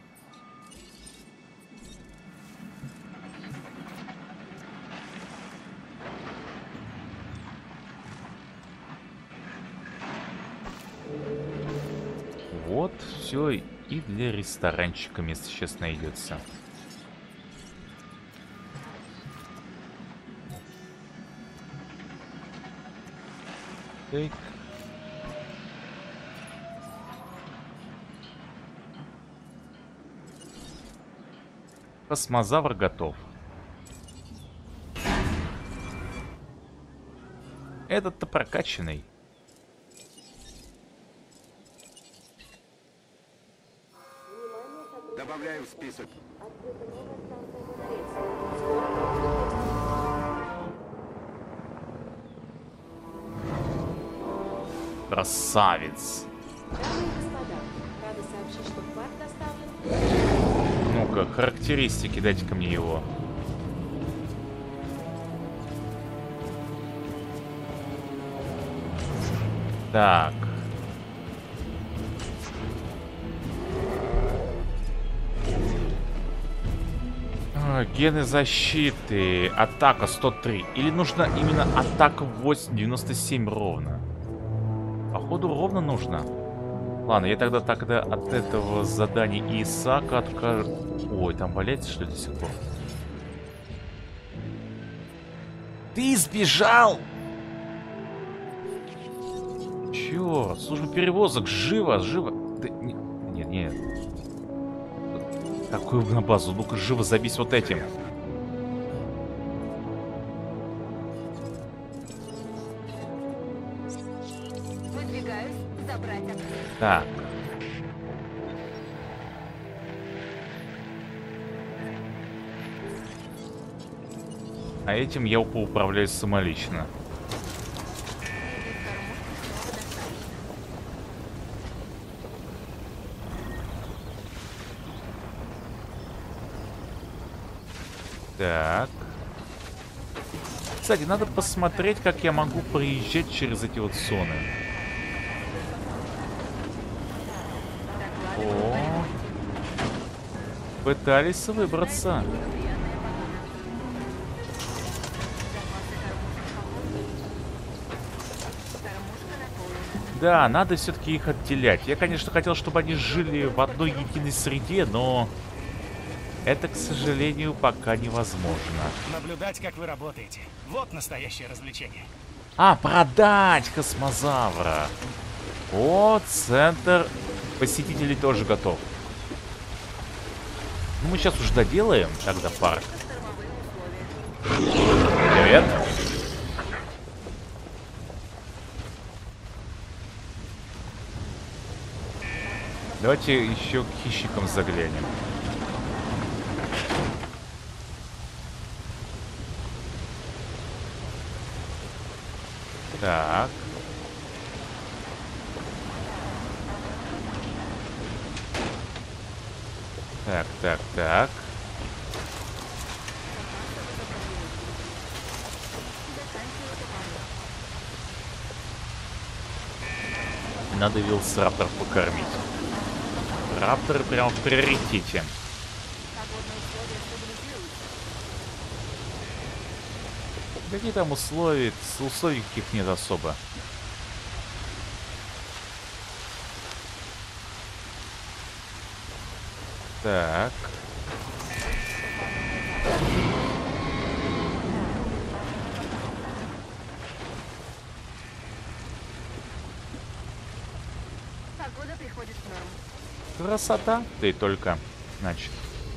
Вот, все, и для ресторанчика место сейчас найдется. Так. Космозавр готов. Этот-то прокачанный.
Добавляю в список.
Красавец.
Дамы и господа, рада сообщить, что кварт доставлен.
Ну-ка, характеристики, дайте-ка мне его. Так. А, гены защиты. Атака сто три. Или нужно именно атака восемь девяносто семь ровно? Походу ровно нужно. Ладно, я тогда тогда от этого задания Исаака откажу. Ой, там валяется что ли до сих пор? Ты сбежал! Чё? Служба перевозок, живо, живо. Да, не, нет, нет. Какую на базу? Ну-ка, живо забись вот этим.
Выдвигаюсь забрать актив.
Так. А этим я поуправляюсь самолично. Так. Кстати, надо посмотреть, как я могу проезжать через эти вот зоны. Пытались выбраться. Да, надо все-таки их отделять. Я, конечно, хотел, чтобы они жили в одной единой среде, но это, к сожалению, пока невозможно.
Наблюдать, как вы работаете. Вот настоящее развлечение.
А, продать космозавра. О, центр посетителей тоже готов. Ну, мы сейчас уже доделаем тогда парк. Привет. Давайте еще к хищникам заглянем. Так. Так, так, так. Надо велосираптор покормить. Рапторы прям в приоритете. Какие там условия? Условий каких нет особо. Так.
Погода приходит в норму.
Красота. Да и только. Значит.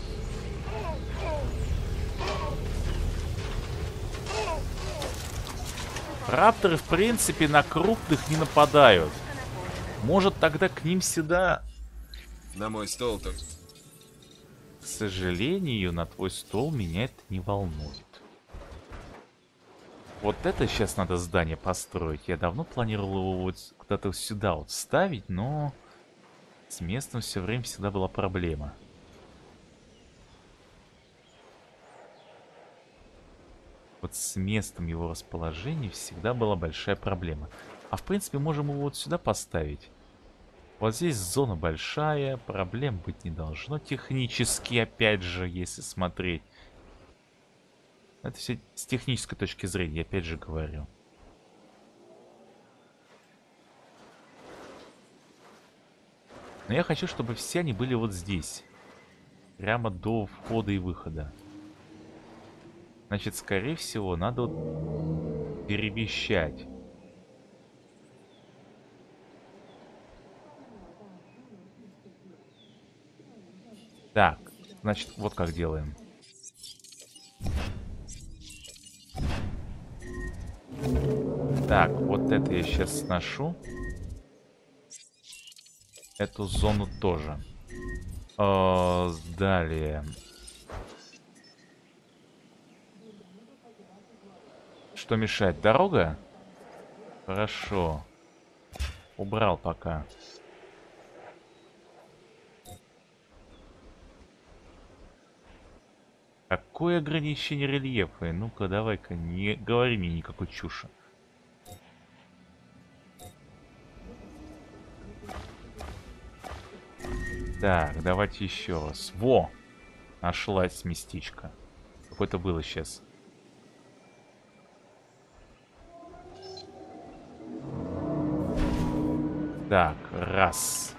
Рапторы, в принципе, на крупных не нападают. Может, тогда к ним сюда...
На мой стол тут.
К сожалению, на твой стол меня это не волнует. Вот это сейчас надо здание построить. Я давно планировал его вот куда-то сюда вот ставить, но с местом все время всегда была проблема. Вот с местом его расположения всегда была большая проблема. А в принципе можем его вот сюда поставить. Вот здесь зона большая, проблем быть не должно. Технически, опять же, если смотреть. Это все с технической точки зрения, я опять же говорю. Но я хочу, чтобы все они были вот здесь. Прямо до входа и выхода. Значит, скорее всего, надо вот перемещать. Так, значит, вот как делаем. Так, вот это я сейчас сношу. Эту зону тоже. О, далее. Что мешает? Дорога? Хорошо. Убрал пока. Какое ограничение рельефа? Ну-ка, давай-ка, не говори мне никакой чуши. Так, давайте еще раз. Во! Нашлась местечко. Какое-то было сейчас. Так, раз.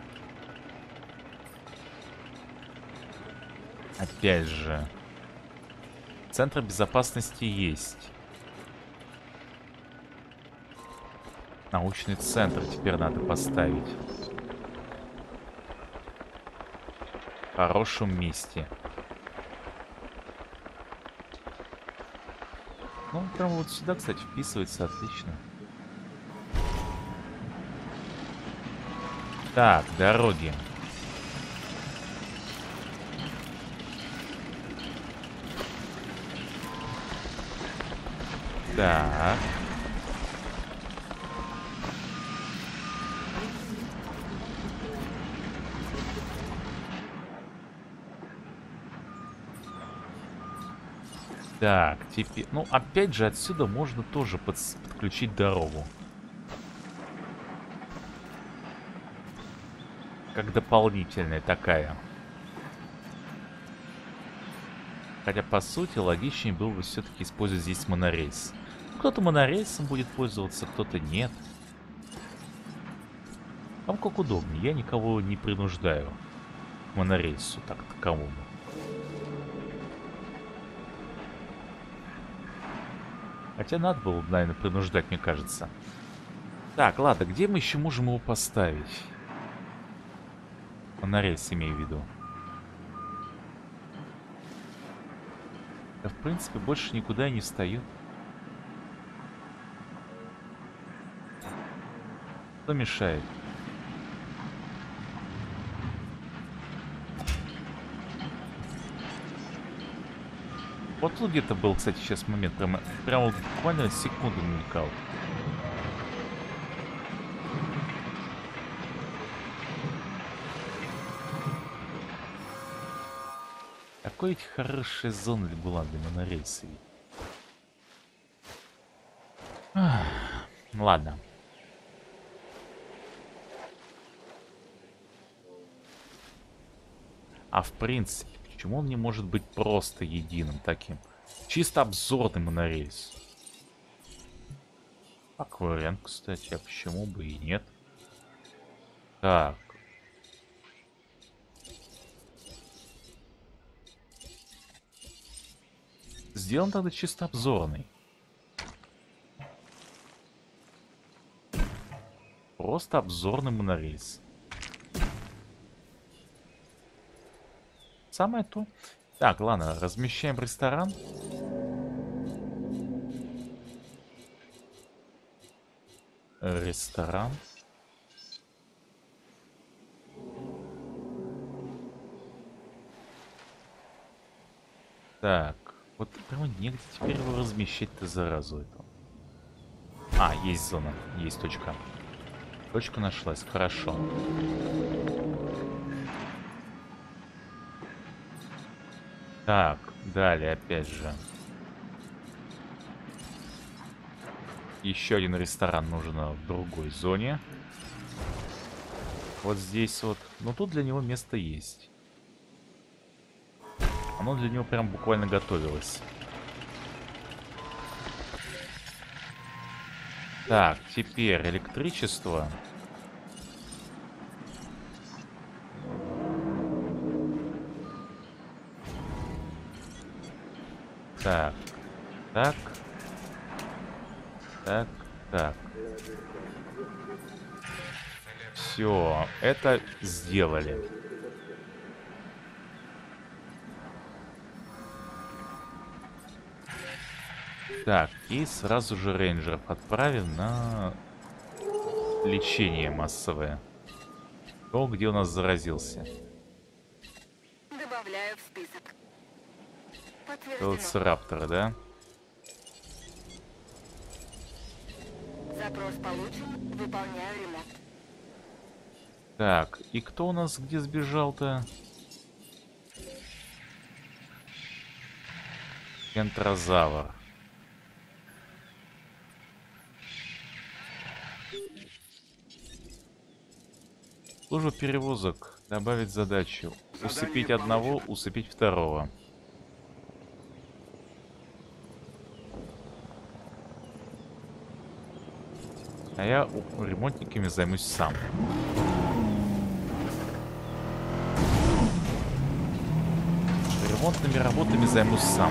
Опять же. Центр безопасности есть. Научный центр теперь надо поставить. В хорошем месте. Ну, прям вот сюда, кстати, вписывается отлично. Так, дороги. Так. Так, теперь... Ну, опять же, отсюда можно тоже под... подключить дорогу. Как дополнительная такая. Хотя, по сути, логичнее было бы все-таки использовать здесь монорельс. Кто-то монорельсом будет пользоваться, кто-то нет. Вам как удобнее. Я никого не принуждаю к монорельсу так таковому. Хотя надо было, наверное, принуждать, мне кажется. Так, ладно, где мы еще можем его поставить? Монорельс имею в виду. Да, в принципе, больше никуда и не встает. Что мешает? Вот тут где-то был, кстати, сейчас момент. Прямо, прямо буквально секунду мелькал. Какой ведь хорошая зона была для монорельса. Ах, ладно. А в принципе, почему он не может быть просто единым таким? Чисто обзорный монорельс. Как вариант, кстати, а почему бы и нет? Так. Сделан тогда чисто обзорный. Просто обзорный монорельс. Самое то. Так, ладно, размещаем ресторан. Ресторан. Так, вот прямо негде теперь его размещать-то заразу эту. А, есть зона, есть точка. Точка нашлась, хорошо. Так, далее опять же. Еще один ресторан нужен в другой зоне. Вот здесь вот. Но тут для него место есть. Оно для него прям буквально готовилось. Так, теперь электричество. Так, так, так, так. Все, это сделали. Так, и сразу же рейнджеров отправим на лечение массовое. То, где у нас заразился.
Добавляю в список.
Велоцираптор, да?
Запрос получен. Выполняю ремонт.
Так, и кто у нас где сбежал-то? Кентрозавр. Служба перевозок. Добавить задачу. Усыпить одного, усыпить второго. А я ремонтниками займусь сам. Ремонтными работами займусь сам.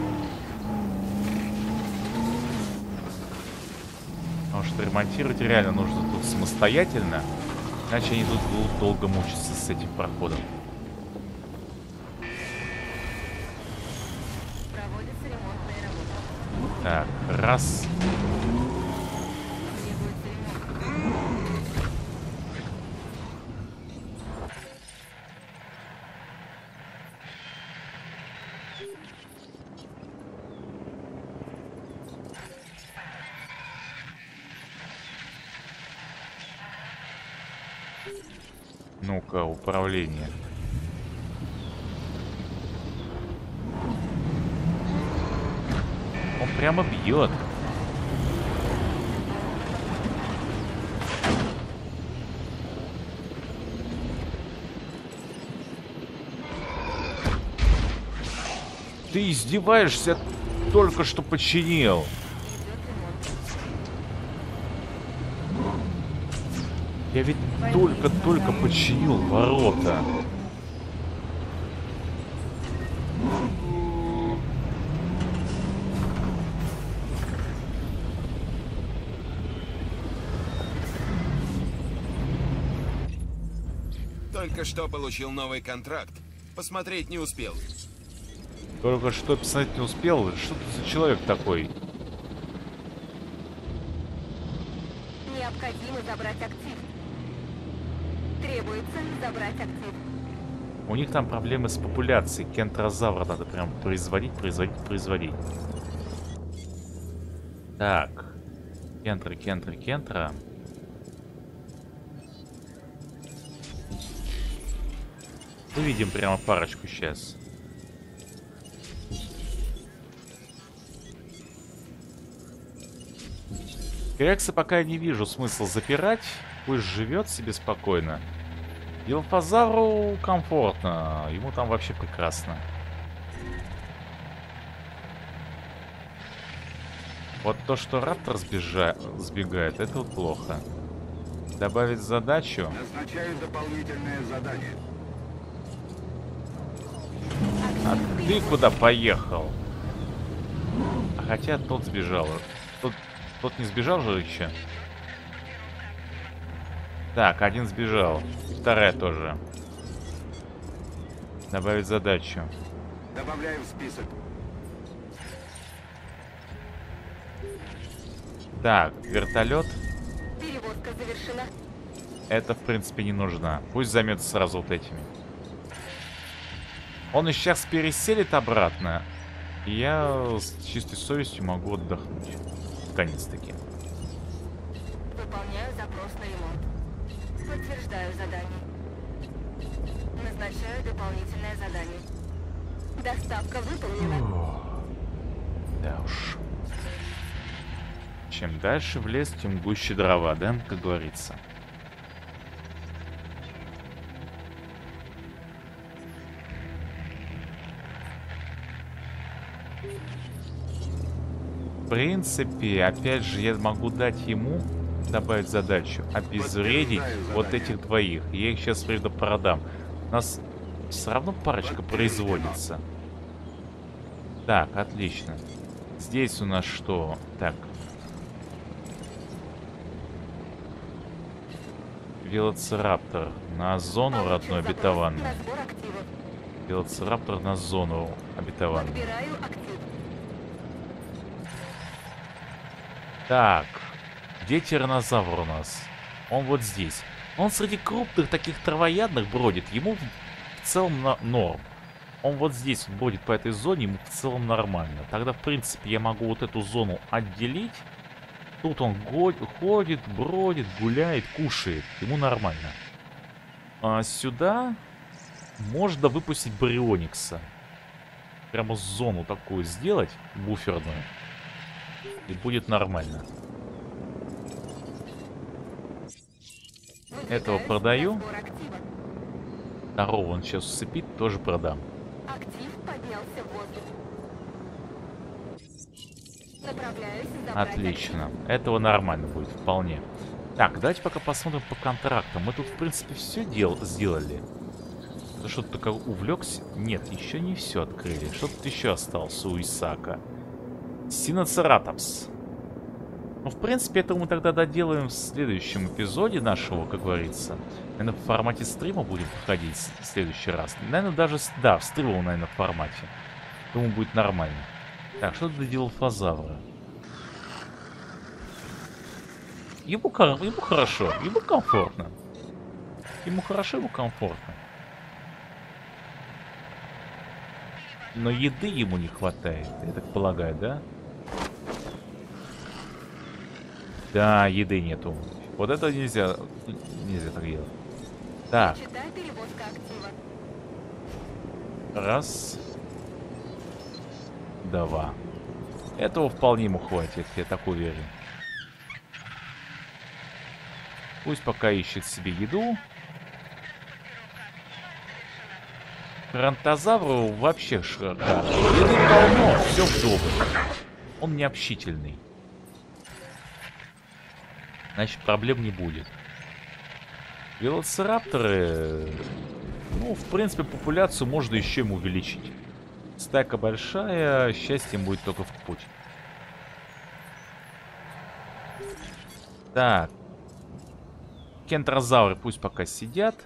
Потому что ремонтировать реально нужно тут самостоятельно. Иначе они тут будут долго мучиться с этим проходом.
Проводятся ремонтные работы.
Так, раз. Ну-ка, управление. Он прямо бьет. Ты издеваешься? Только что починил. Я ведь только-только починил ворота.
Только что получил новый контракт. Посмотреть не успел.
Только что писать не успел. Что ты за человек такой?
Необходимо забрать актив. Требуется забрать актив.
У них там проблемы с популяцией. Кентрозавра надо прям производить, производить, производить. Так. Кентра, кентра, кентра. Увидим прямо парочку сейчас. Крекса пока я не вижу смысла запирать. Пусть живет себе спокойно. Дилфозавру комфортно. Ему там вообще прекрасно. Вот то, что Раптор сбежа... сбегает, это вот плохо. Добавить задачу.
Назначаю дополнительное задание.
А ты куда поехал? А хотя тот сбежал. Тот, тот не сбежал же еще? Так, один сбежал. И вторая тоже. Добавить задачу.
Добавляю в список.
Так, вертолет.
Перевозка завершена.
Это, в принципе, не нужно. Пусть займется сразу вот этими. Он и сейчас переселит обратно. И я с чистой совестью могу отдохнуть. Наконец-таки.
Выполняю запрос на ремонт. Подтверждаю задание. Назначаю дополнительное задание. Доставка выполнена.
Да уж. Чем дальше в лес, тем гуще дрова, да? Как говорится. В принципе, опять же, я могу дать ему добавить задачу обезвредить вот этих двоих. Я их сейчас приду продам. У нас все равно парочка производится. Так, отлично. Здесь у нас что? Так. Велоцираптор на зону родной обетованную.
На сбор активов.
Велоцираптор на зону обетованную.
Подбираю актив.
Так, где тираннозавр у нас? Он вот здесь. Он среди крупных таких травоядных бродит. Ему в целом на норм. Он вот здесь вот бродит по этой зоне, ему в целом нормально. Тогда, в принципе, я могу вот эту зону отделить. Тут он ходит, бродит, гуляет, кушает. Ему нормально. А сюда можно выпустить Барионикса. Прямо зону такую сделать, буферную. И будет нормально. Этого продаю. Второго он сейчас усыпит, тоже продам.
Актив поднялся в воздух. Направляюсь забрать
Отлично. Этого нормально будет, вполне. Так, давайте пока посмотрим по контрактам. Мы тут, в принципе, все дел сделали. Ты что-то такое увлекся? Нет, еще не все открыли. Что тут еще осталось у Исаака? Синоцератопс. Ну, в принципе, это мы тогда доделаем в следующем эпизоде нашего, как говорится. Наверное, в формате стрима будем проходить в следующий раз. Наверное, даже, да, в стримовом, наверное, в формате. Думаю, будет нормально. Так, что ты делал Фазавра? Ему, ему хорошо, ему комфортно. Ему хорошо, ему комфортно. Но еды ему не хватает, я так полагаю, да? Да, еды нету. Вот это нельзя, нельзя так делать. Так. Раз. Два. Этого вполне ему хватит, я так уверен. Пусть пока ищет себе еду. Хронтозавру вообще шикарно. Еды полно, все вдоволь. Он не общительный. Значит, проблем не будет. Велоцирапторы... Ну, в принципе, популяцию можно еще им увеличить. Стайка большая, счастье им будет только в путь. Так. Кентрозавры пусть пока сидят.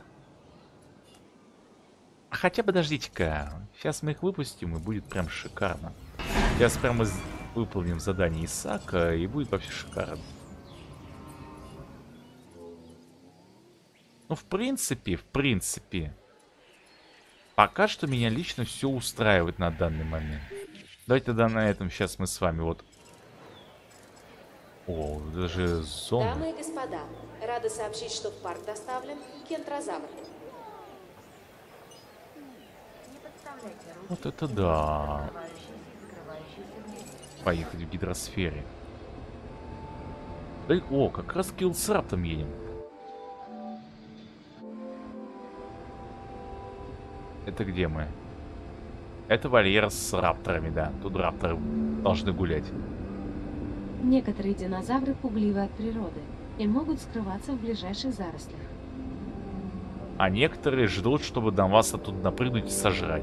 Хотя, подождите-ка. Сейчас мы их выпустим, и будет прям шикарно. Сейчас прямо выполним задание Исаака, и будет вообще шикарно. Ну, в принципе, в принципе... Пока что меня лично все устраивает на данный момент. Давайте тогда на этом сейчас мы с вами вот... О, даже зона.
Дамы и господа, рады сообщить, что в парк доставлен кентрозавр.
Вот это да. Поехать в гидросфере. Да, о, как раз к Велоцираптам едем. Это где мы? Это вольер с рапторами, да. Тут рапторы должны гулять.
Некоторые динозавры пугливы от природы и могут скрываться в ближайших зарослях.
А некоторые ждут, чтобы до вас оттуда напрыгнуть и сожрать.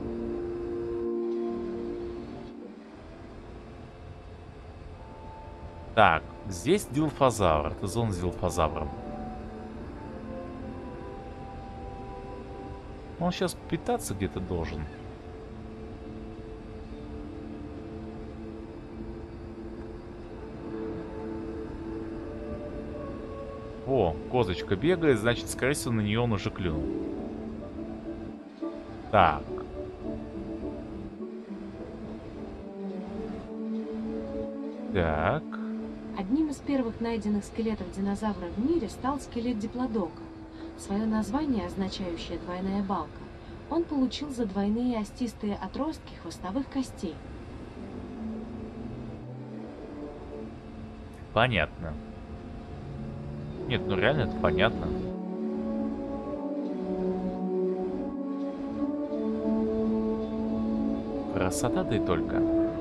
Так, здесь дилфозавр. Это зона с дилфозавром. Он сейчас питаться где-то должен. О, козочка бегает, значит, скорее всего, на нее он уже клюнул. Так. Так.
Одним из первых найденных скелетов динозавра в мире стал скелет диплодока. Свое название, означающее «двойная балка», он получил за двойные остистые отростки хвостовых костей.
Понятно. Нет, ну реально это понятно. Красота, да и только.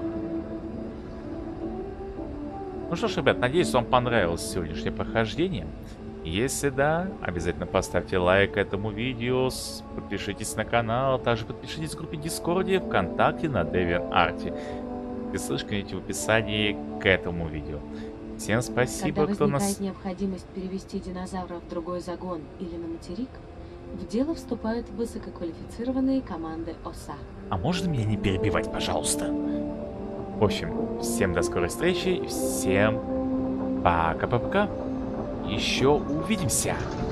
Ну что ж, ребят, надеюсь, вам понравилось сегодняшнее прохождение. Если да, обязательно поставьте лайк этому видео, подпишитесь на канал, также подпишитесь в группе Дискорде, ВКонтакте, на DeviantArt. И ссылочки найдете в описании к этому видео. Всем спасибо,
Когда
кто
возникает
нас...
необходимость перевести динозавра в другой загон или на материк, в дело вступают высококвалифицированные команды ОСА.
А можно меня не перебивать, пожалуйста? В общем, всем до скорой встречи, всем пока-пока. Еще увидимся.